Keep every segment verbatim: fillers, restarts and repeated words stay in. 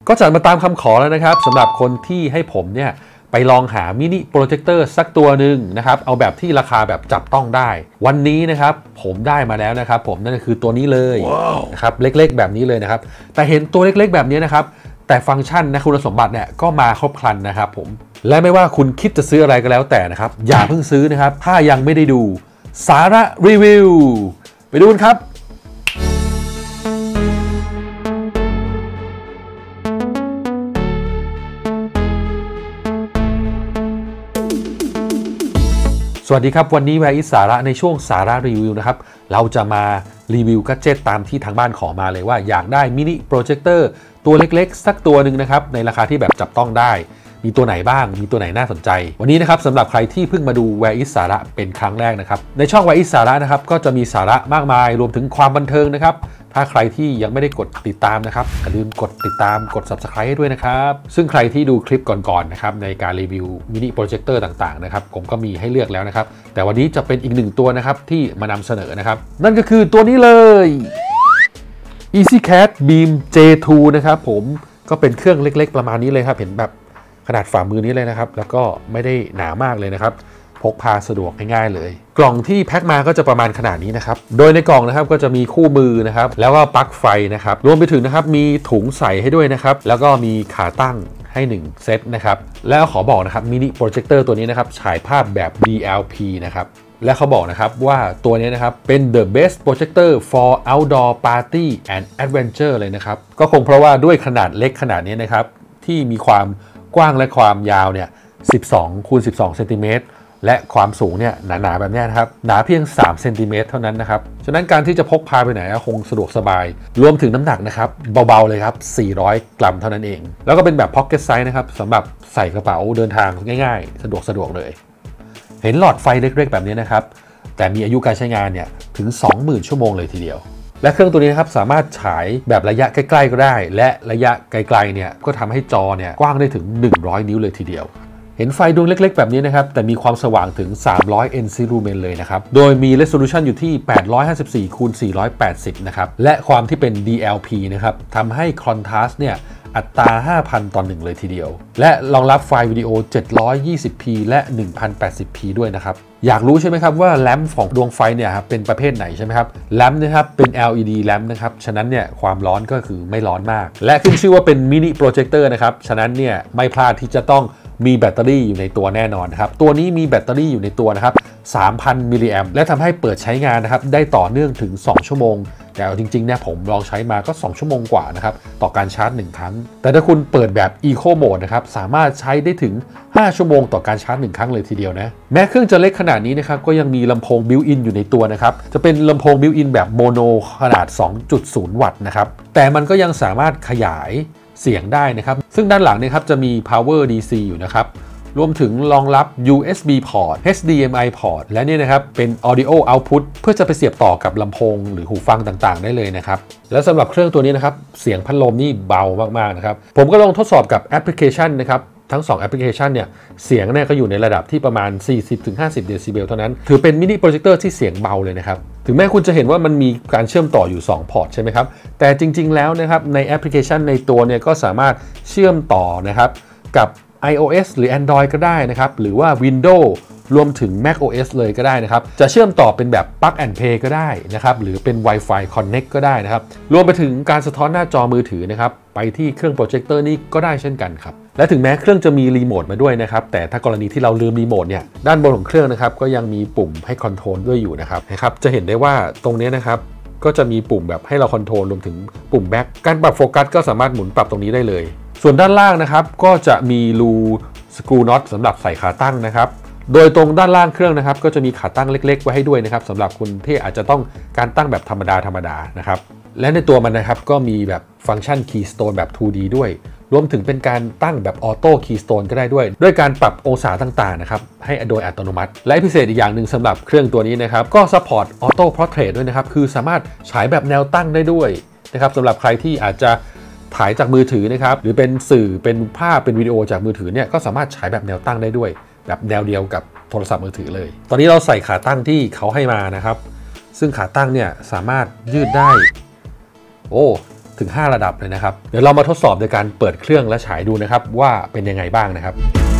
ก็จัดมาตามคำขอแล้วนะครับสำหรับคนที่ให้ผมเนี่ยไปลองหามินิโปรเจคเตอร์สักตัวหนึ่งนะครับเอาแบบที่ราคาแบบจับต้องได้วันนี้นะครับผมได้มาแล้วนะครับผมนั่นก็คือตัวนี้เลย wow. นะครับเล็กๆแบบนี้เลยนะครับแต่เห็นตัวเล็กๆแบบนี้นะครับแต่ฟังก์ชันนะคุณสมบัติเนี่ยก็มาครบครันนะครับผมและไม่ว่าคุณคิดจะซื้ออะไรก็แล้วแต่นะครับอย่าเพิ่งซื้อนะครับถ้ายังไม่ได้ดูสาระรีวิวไปดูกันครับสวัสดีครับวันนี้แวร์อิสสาระในช่วงสาระรีวิวนะครับเราจะมารีวิวกัจเจตตามที่ทางบ้านขอมาเลยว่าอยากได้มินิโปรเจคเตอร์ตัวเล็กๆสักตัวหนึ่งนะครับในราคาที่แบบจับต้องได้มีตัวไหนบ้างมีตัวไหนน่าสนใจวันนี้นะครับสำหรับใครที่เพิ่งมาดูแวร์อิสสาระเป็นครั้งแรกนะครับในช่องแวร์อิสสาระนะครับก็จะมีสาระมากมายรวมถึงความบันเทิงนะครับถ้าใครที่ยังไม่ได้กดติดตามนะครับอย่าลืมกดติดตามกด ซับสไครบ์ ให้ด้วยนะครับซึ่งใครที่ดูคลิปก่อนๆนะครับในการรีวิวมินิโปรเจคเตอร์ต่างๆนะครับผมก็มีให้เลือกแล้วนะครับแต่วันนี้จะเป็นอีกหนึ่งตัวนะครับที่มานำเสนอนะครับนั่นก็คือตัวนี้เลย EasyCat Beam เจ ทู นะครับผมก็เป็นเครื่องเล็กๆประมาณนี้เลยครับเห็นแบบขนาดฝ่ามือนี้เลยนะครับแล้วก็ไม่ได้หนามากเลยนะครับพกพาสะดวกง่ายๆเลยกล่องที่แพ็คมาก็จะประมาณขนาดนี้นะครับโดยในกล่องนะครับก็จะมีคู่มือนะครับแล้วก็ปลั๊กไฟนะครับรวมไปถึงนะครับมีถุงใส่ให้ด้วยนะครับแล้วก็มีขาตั้งให้หนึ่งเซตนะครับแล้วขอบอกนะครับมินิโปรเจคเตอร์ตัวนี้นะครับฉายภาพแบบ ดี แอล พี นะครับและเขาบอกนะครับว่าตัวนี้นะครับเป็น the best projector for outdoor party and adventure เลยนะครับก็คงเพราะว่าด้วยขนาดเล็กขนาดนี้นะครับที่มีความกว้างและความยาวเนี่ยสิบสองคูณสิบสองเซนติเมตรและความสูงเนี่ยหนาๆแบบนี้นะครับหนาเพียงสามเซนติเมตรเท่านั้นนะครับฉะนั้นการที่จะพกพาไปไหนคงสะดวกสบายรวมถึงน้ำหนักนะครับเบาๆเลยครับสี่ร้อยกรัมเท่านั้นเองแล้วก็เป็นแบบพ็อกเก็ตไซส์นะครับสำหรับใส่กระเป๋าเดินทางง่ายๆสะดวกสะดวกเลยเห็นหลอดไฟเล็กๆแบบนี้นะครับแต่มีอายุการใช้งานเนี่ยถึง สองหมื่น ชั่วโมงเลยทีเดียวและเครื่องตัวนี้นะครับสามารถฉายแบบระยะใกล้ๆก็ได้และระยะไกลๆเนี่ยก็ทำให้จอเนี่ยกว้างได้ถึงหนึ่งร้อยนิ้วเลยทีเดียวเห็นไฟดวงเล็กๆแบบนี้นะครับแต่มีความสว่างถึงสามร้อย เอ็น ซี Lumen เลยนะครับโดยมี Resolution อยู่ที่แปดร้อยห้าสิบสี่คูณสี่ร้อยแปดสิบนะครับและความที่เป็น ดี แอล พี นะครับทำให้ Contrast เนี่ยอัตรา ห้าพัน ต่อหนึ่งเลยทีเดียวและรองรับไฟล์วิดีโอ เจ็ดร้อยยี่สิบพี และ หนึ่งพันแปดสิบพี ด้วยนะครับอยากรู้ใช่ไหมครับว่าแลมป์ของดวงไฟเนี่ยครับเป็นประเภทไหนใช่ไหมครับแลมป์นะครับเป็น แอล อี ดี แลมป์นะครับฉะนั้นเนี่ยความร้อนก็คือไม่ร้อนมากและขึ้นชื่อว่าเป็นมินิโปรเจคเตอร์นะครับฉะนั้นเนี่ยไม่พลาดที่จะต้องมีแบตเตอรี่อยู่ในตัวแน่นอนนะครับตัวนี้มีแบตเตอรี่อยู่ในตัวนะครับ สามพัน มิลลิแอมป์และทำให้เปิดใช้งานนะครับได้ต่อเนื่องถึงสองชั่วโมงแต่จริงๆเนี่ยผมลองใช้มาก็สองชั่วโมงกว่านะครับต่อการชาร์จหนึ่งครั้งแต่ถ้าคุณเปิดแบบ Eco Mode นะครับสามารถใช้ได้ถึงห้าชั่วโมงต่อการชาร์จหนึ่งครั้งเลยทีเดียวนะแม้เครื่องจะเล็กขนาดนี้นะครับก็ยังมีลำโพงบิวอินอยู่ในตัวนะครับจะเป็นลำโพงบิวอินแบบโมโนขนาด สองจุดศูนย์ วัตต์นะครับแต่มันก็ยังสามารถขยายเสียงได้นะครับซึ่งด้านหลังเนี่ยครับจะมี Power ดี ซี อยู่นะครับรวมถึงรองรับ ยู เอส บี port เอช ดี เอ็ม ไอ port และนี่นะครับเป็น audio output เพื่อจะไปเสียบต่อกับลำโพงหรือหูฟังต่างๆได้เลยนะครับและสำหรับเครื่องตัวนี้นะครับเสียงพัดลมนี่เบามากๆนะครับผมก็ลองทดสอบกับแอปพลิเคชันนะครับทั้งสองแอปพลิเคชันเนี่ยเสียงเนี่ยก็อยู่ในระดับที่ประมาณ สี่สิบถึงห้าสิบ เดซิเบลเท่านั้นถือเป็นมินิโปรเจคเตอร์ที่เสียงเบาเลยนะครับถึงแม้คุณจะเห็นว่ามันมีการเชื่อมต่ออยู่สองพอร์ตใช่ไหมครับแต่จริงๆแล้วนะครับในแอปพลิเคชันในตัวเนี่ยก็สามารถเชื่อมต่อนะครับกับiOS หรือ Android ก็ได้นะครับหรือว่า Windows รวมถึง macOS เลยก็ได้นะครับจะเชื่อมต่อเป็นแบบ Plug and Play ก็ได้นะครับหรือเป็น Wi-Fi Connect ก็ได้นะครับรวมไปถึงการสะท้อนหน้าจอมือถือนะครับไปที่เครื่องโปรเจคเตอร์นี้ก็ได้เช่นกันครับและถึงแม้เครื่องจะมีรีโมทมาด้วยนะครับแต่ถ้ากรณีที่เราลืมรีโมทเนี่ยด้านบนของเครื่องนะครับก็ยังมีปุ่มให้คอนโทรลด้วยอยู่นะครับนะครับจะเห็นได้ว่าตรงนี้นะครับก็จะมีปุ่มแบบให้เราคอนโทรลรวมถึงปุ่มแบ็คการปรับโฟกัสก็สามารถหมุนปรับตรงนี้ได้เลยส่วนด้านล่างนะครับก็จะมีรูสกรูน็อตสำหรับใส่ขาตั้งนะครับโดยตรงด้านล่างเครื่องนะครับก็จะมีขาตั้งเล็กๆไว้ให้ด้วยนะครับสำหรับคุณที่อาจจะต้องการตั้งแบบธรรมดาธรรมดานะครับและในตัวมันนะครับก็มีแบบฟังก์ชัน Keystone แบบ ทู ดี ด้วยรวมถึงเป็นการตั้งแบบออโต้ Keystone ก็ได้ด้วยด้วยการปรับองศาต่างๆนะครับให้โดยอัตโนมัติและพิเศษอีกอย่างหนึ่งสำหรับเครื่องตัวนี้นะครับก็ support Auto Portrait ด้วยนะครับคือสามารถฉายแบบแนวตั้งได้ด้วยนะครับสำหรับใครที่อาจจะถ่ายจากมือถือนะครับหรือเป็นสื่อเป็นภาพเป็นวิดีโอจากมือถือเนี่ยก็สามารถฉายแบบแนวตั้งได้ด้วยแบบแนวเดียวกับโทรศัพท์มือถือเลยตอนนี้เราใส่ขาตั้งที่เขาให้มานะครับซึ่งขาตั้งเนี่ยสามารถยืดได้โอ้ถึงห้าระดับเลยนะครับเดี๋ยวเรามาทดสอบโดยการเปิดเครื่องและฉายดูนะครับว่าเป็นยังไงบ้างนะครับ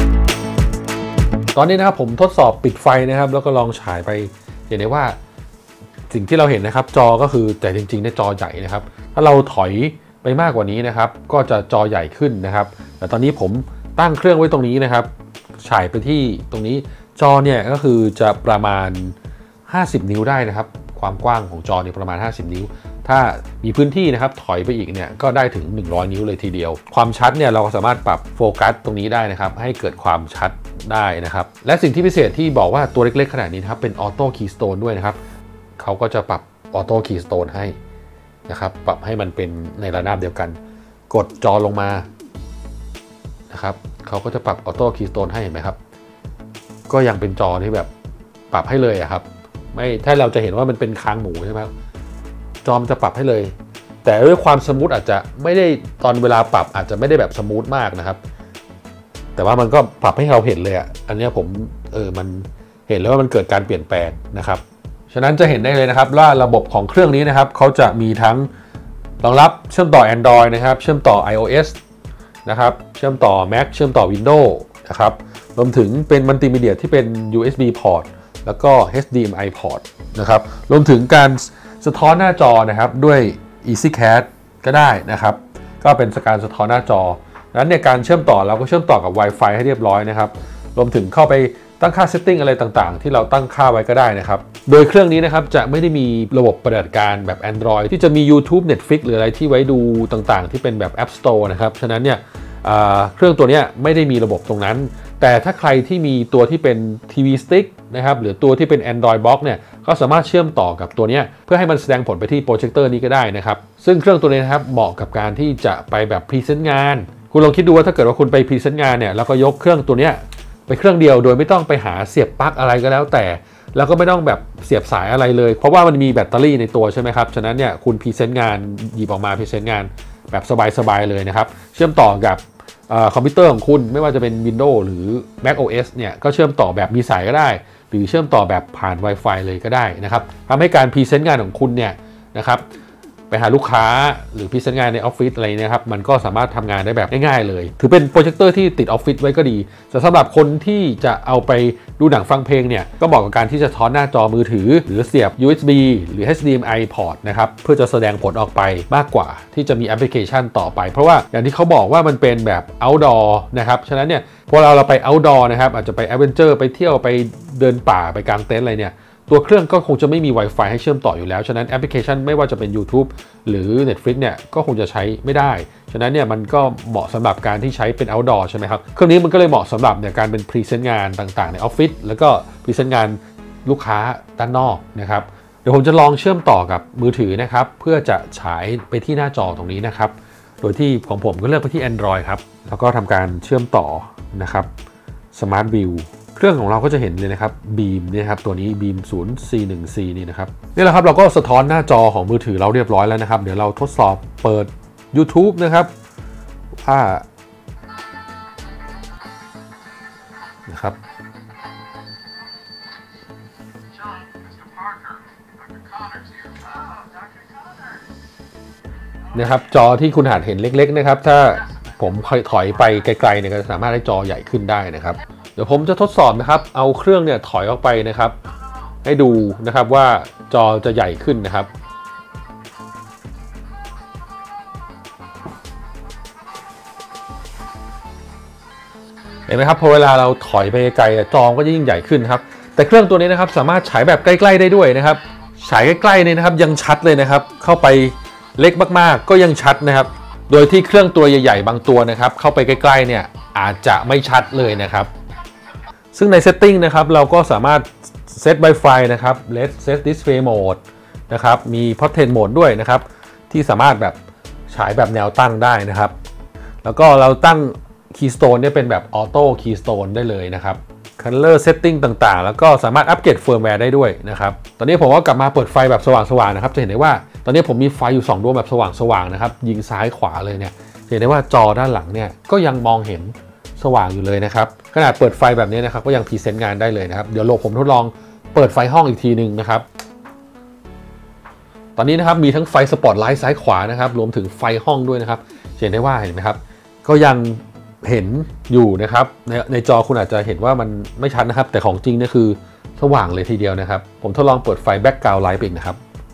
ตอนนี้นะครับผมทดสอบปิดไฟนะครับแล้วก็ลองฉายไปเห็นได้ว่าสิ่งที่เราเห็นนะครับจอก็คือแต่จริงๆในจอใหญ่นะครับถ้าเราถอยไปมากกว่านี้นะครับก็จะจอใหญ่ขึ้นนะครับแต่ตอนนี้ผมตั้งเครื่องไว้ตรงนี้นะครับฉายไปที่ตรงนี้จอเนี่ยก็คือจะประมาณห้าสิบนิ้วได้นะครับความกว้างของจอเนี่ยประมาณห้าสิบนิ้วถ้ามีพื้นที่นะครับถอยไปอีกเนี่ยก็ได้ถึงหนึ่งร้อยนิ้วเลยทีเดียวความชัดเนี่ยเราก็สามารถปรับโฟกัสตรงนี้ได้นะครับให้เกิดความชัดได้นะครับและสิ่งที่พิเศษที่บอกว่าตัวเล็กๆขนาดนี้นะครับเป็นออโต้คีย์สโตนด้วยนะครับเขาก็จะปรับออโต้คีย์สโตนให้นะครับปรับให้มันเป็นในระนาบเดียวกันกดจอลงมานะครับเขาก็จะปรับออโต้คีย์สโตนให้เห็นไหมครับก็ยังเป็นจอที่แบบปรับให้เลยอะครับไม่ถ้าเราจะเห็นว่ามันเป็นคางหมูใช่ไหมครับจอมันจะปรับให้เลยแต่ด้วยความสมูทอาจจะไม่ได้ตอนเวลาปรับอาจจะไม่ได้แบบสมูทมากนะครับแต่ว่ามันก็ปรับให้เราเห็นเลยอ่ะอันนี้ผมเออมันเห็นแล้วว่ามันเกิดการเปลี่ยนแปลงนะครับฉะนั้นจะเห็นได้เลยนะครับว่าระบบของเครื่องนี้นะครับเขาจะมีทั้งรองรับเชื่อมต่อ Android นะครับเชื่อมต่อ iOS นะครับเชื่อมต่อ Mac เชื่อมต่อ Windows นะครับรวมถึงเป็นมัลติมีเดียที่เป็น ยู เอส บี port แล้วก็ เอช ดี เอ็ม ไอ port นะครับรวมถึงการสะท้อนหน้าจอนะครับด้วย EasyCast ก็ได้นะครับก็เป็นการสะท้อนหน้าจอดังนั้นเนี่ยการเชื่อมต่อเราก็เชื่อมต่อกับ Wi-Fi ให้เรียบร้อยนะครับรวมถึงเข้าไปตั้งค่า setting อะไรต่างๆที่เราตั้งค่าไว้ก็ได้นะครับโดยเครื่องนี้นะครับจะไม่ได้มีระบบปฏิบัติการแบบ Android ที่จะมี YouTube Netflix หรืออะไรที่ไว้ดูต่างๆที่เป็นแบบ App Store นะครับฉะนั้นเนี่ยเครื่องตัวนี้ไม่ได้มีระบบตรงนั้นแต่ถ้าใครที่มีตัวที่เป็น ที วี Stick นะครับหรือตัวที่เป็น Android Box เนี่ยก็สามารถเชื่อมต่อกับตัวนี้เพื่อให้มันแสดงผลไปที่โปรเจคเตอร์นี้ก็ได้นะครับซึ่งเครื่องตัวนี้นะครับเหมาะกับการที่จะไปแบบพรีเซนต์งานคุณลองคิดดูว่าถ้าเกิดว่าคุณไปพรีเซนต์งานเนี่ยแล้วก็ยกเครื่องตัวนี้ไปเครื่องเดียวโดยไม่ต้องไปหาเสียบปลั๊กอะไรก็แล้วแต่แล้วก็ไม่ต้องแบบเสียบสายอะไรเลยเพราะว่ามันมีแบตเตอรี่ในตัวใช่ไหมครับฉะนั้นเนี่ยคุณพรีเซนต์งานหยิบออกมาพรีเซนต์งานแบบสบายๆเลยนะครับเชื่อมต่อกับคอมพิวเตอร์ของคุณไม่ว่าจะเป็น Windows หรือ Mac โอ เอส เนี่ยก็เชื่อมต่อแบบมีสายก็ได้หรือเชื่อมต่อแบบผ่าน Wi-Fi เลยก็ได้นะครับทำให้การพรีเซนต์งานของคุณเนี่ยนะครับไปหาลูกค้าหรือพรีเซนต์งานในออฟฟิศอะไรนะครับมันก็สามารถทำงานได้แบบง่ายๆเลยถือเป็นโปรเจคเตอร์ที่ติดออฟฟิศไว้ก็ดีแต่สำหรับคนที่จะเอาไปดูหนังฟังเพลงเนี่ยก็เหมาะกับการที่จะท้อนหน้าจอมือถือหรือเสียบ ยู เอส บี หรือ เอช ดี เอ็ม ไอ port นะครับเพื่อจะแสดงผลออกไปมากกว่าที่จะมีแอปพลิเคชันต่อไปเพราะว่าอย่างที่เขาบอกว่ามันเป็นแบบ outdoor นะครับฉะนั้นเนี่ยพอเราเราไป outdoor นะครับอาจจะไป adventure ไปเที่ยวไปเดินป่าไปกางเต็นท์อะไรเนี่ยตัวเครื่องก็คงจะไม่มี Wi-Fi ให้เชื่อมต่ออยู่แล้วฉะนั้นแอปพลิเคชันไม่ว่าจะเป็น YouTube หรือ Netflix เนี่ยก็คงจะใช้ไม่ได้ฉะนั้นเนี่ยมันก็เหมาะสำหรับการที่ใช้เป็น outdoor ใช่ไหมครับเครื่องนี้มันก็เลยเหมาะสำหรับเนี่ยการเป็นพรีเซนต์งานต่างๆในออฟฟิศแล้วก็พรีเซนต์งานลูกค้าด้านนอกนะครับเดี๋ยวผมจะลองเชื่อมต่อกับมือถือนะครับเพื่อจะฉายไปที่หน้าจอตรงนี้นะครับโดยที่ของผมก็เลือกไปที่ Android ครับแล้วก็ทำการเชื่อมต่อนะครับ Smart Viewเครื่องของเราก็จะเห็นเลยนะครับบีมนี่ครับตัวนี้บีม ศูนย์ สี่ หนึ่ง สี่ นี่นะครับนี่แหละครับเราก็สะท้อนหน้าจอของมือถือเราเรียบร้อยแล้วนะครับเดี๋ยวเราทดสอบเปิด YouTube นะครับอ่านะครับนะครับจอที่คุณอาจเห็นเล็กๆนะครับถ้าผมถอยไปไกลๆเนี่ยก็สามารถให้จอใหญ่ขึ้นได้นะครับเดี๋ยวผมจะทดสอบนะครับเอาเครื่องเนี่ยถอยออกไปนะครับให้ดูนะครับว่าจอจะใหญ่ขึ้นนะครับเห็นไหมครับพอเวลาเราถอยไปไกลจอก็จะยิ่งใหญ่ขึ้นครับแต่เครื่องตัวนี้นะครับสามารถฉายแบบใกล้ๆได้ด้วยนะครับฉายใกล้ๆเนี่ยนะครับยังชัดเลยนะครับเข้าไปเล็กมากๆก็ยังชัดนะครับโดยที่เครื่องตัวใหญ่ๆบางตัวนะครับเข้าไปใกล้ๆเนี่ยอาจจะไม่ชัดเลยนะครับซึ่งใน setting นะครับเราก็สามารถเซต Wi-Fi นะครับ Let Set Display Mode นะครับมี Portrait Mode ด้วยนะครับที่สามารถแบบฉายแบบแนวตั้งได้นะครับแล้วก็เราตั้ง Keystone เนี่ยเป็นแบบ Auto Keystone ได้เลยนะครับ Color Setting ต่างๆแล้วก็สามารถอัปเกรดเฟิร์มแวร์ได้ด้วยนะครับตอนนี้ผมก็กลับมาเปิดไฟแบบสว่างๆนะครับจะเห็นได้ว่าตอนนี้ผมมีไฟอยู่สองดวงแบบสว่างๆนะครับยิงซ้ายขวาเลยเนี่ยเห็นได้ว่าจอด้านหลังเนี่ยก็ยังมองเห็นสว่างอยู่เลยนะครับขนาดเปิดไฟแบบนี้นะครับก็ยังพรีเซนต์งานได้เลยนะครับเดี๋ยวโลผมทดลองเปิดไฟห้องอีกทีหนึ่งนะครับตอนนี้นะครับมีทั้งไฟสปอตไลท์ซ้ายขวานะครับรวมถึงไฟห้องด้วยนะครับเห็นได้ว่าเห็นไหมครับก็ยังเห็นอยู่นะครับในในจอคุณอาจจะเห็นว่ามันไม่ชัดนะครับแต่ของจริงเนี่ยคือสว่างเลยทีเดียวนะครับผมทดลองเปิดไฟแบ็กกราวด์ไลท์ไปอีกนะครับ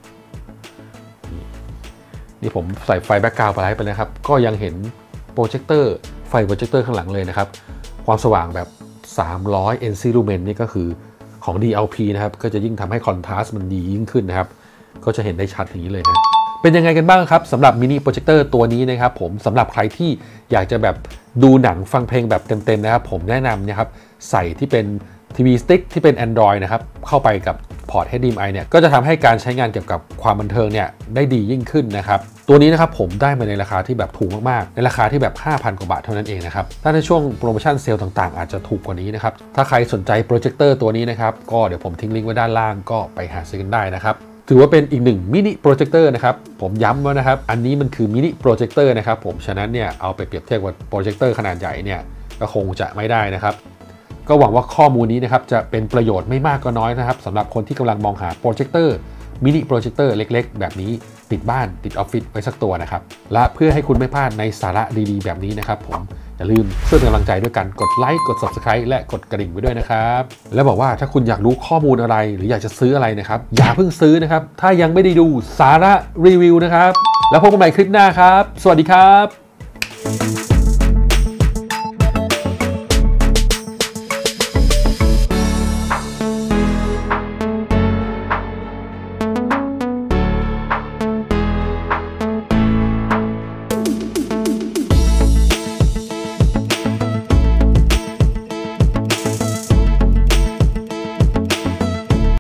นี่ผมใส่ไฟแบ็กกราวด์ไลท์ไปนะครับก็ยังเห็นโปรเจคเตอร์ไฟโปรเจคเตอร์ข้างหลังเลยนะครับความสว่างแบบสามร้อย เอ็น ซี ลูเมนนี่ก็คือของ ดี แอล พี นะครับก็จะยิ่งทำให้คอนทราสต์มันดียิ่งขึ้นนะครับก็จะเห็นได้ชัดอย่างนี้เลยนะเป็นยังไงกันบ้างครับสำหรับมินิโปรเจคเตอร์ตัวนี้นะครับผมสำหรับใครที่อยากจะแบบดูหนังฟังเพลงแบบเต็มๆนะครับผมแนะนำนะครับใส่ที่เป็นทีวีสติ๊กที่เป็น Android นะครับเข้าไปกับพอร์ต เอช ดี เอ็ม ไอ เนี่ยก็จะทำให้การใช้งานเกี่ยวกับความบันเทิงเนี่ยได้ดียิ่งขึ้นนะครับตัวนี้นะครับผมได้มาในราคาที่แบบถูกมากๆในราคาที่แบบ ห้าพัน กว่าบาทเท่านั้นเองนะครับถ้าในช่วงโปรโมชั่นเซลล์ต่างๆอาจจะถูกกว่านี้นะครับถ้าใครสนใจโปรเจคเตอร์ตัวนี้นะครับก็เดี๋ยวผมทิ้งลิงก์ไว้ด้านล่างก็ไปหาซื้อกันได้นะครับถือว่าเป็นอีกหนึ่งมินิโปรเจคเตอร์นะครับผมย้ำว่านะครับอันนี้มันคือมินิโปรเจคเตอร์นะครับผมฉะนั้นเนี่ยเอาไปเปรียบเทียบกับโปรเจคเตอร์ขนาดใหญ่เนี่ยก็คงจะไม่ได้นะครับก็หวังว่าข้อมูลนี้นะครับจะเป็นประโยชน์ไม่มากก็น้อยนะครับสำหรับคนที่กำลังมองหาโปรเจคเตอร์มินิโปรเจคเตอร์เล็กๆแบบนี้ติดบ้านติดออฟฟิศไว้สักตัวนะครับและเพื่อให้คุณไม่พลาดในสาระดีๆแบบนี้นะครับผมอย่าลืมช่วยเป็นกำลังใจด้วยกันกดไลค์กด ซับสไครบ์ และกดกระดิ่งไว้ด้วยนะครับและบอกว่าถ้าคุณอยากรู้ข้อมูลอะไรหรืออยากจะซื้ออะไรนะครับอย่าเพิ่งซื้อนะครับถ้ายังไม่ได้ดูสาระรีวิวนะครับแล้วพบกันใหม่คลิปหน้าครับสวัสดีครับ